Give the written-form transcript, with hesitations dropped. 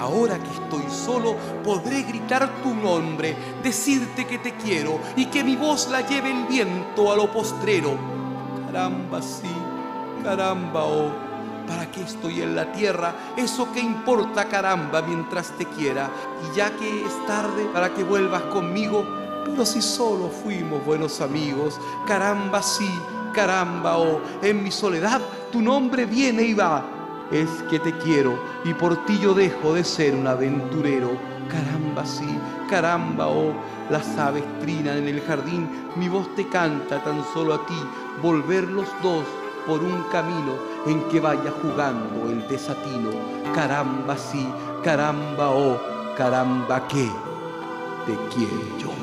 Ahora que estoy solo, podré gritar tu nombre, decirte que te quiero y que mi voz la lleve el viento a lo postrero. Caramba, sí, caramba, oh, ¿para qué estoy en la tierra? Eso que importa, caramba, mientras te quiera. Y ya que es tarde para que vuelvas conmigo, pero si solo fuimos buenos amigos. Caramba, sí, caramba, oh, en mi soledad tu nombre viene y va. Es que te quiero y por ti yo dejo de ser un aventurero. Caramba, sí, caramba, oh, las aves trinan en el jardín, mi voz te canta tan solo a ti, volver los dos por un camino en que vaya jugando el desatino. Caramba, sí, caramba, oh, caramba, que te quiero yo.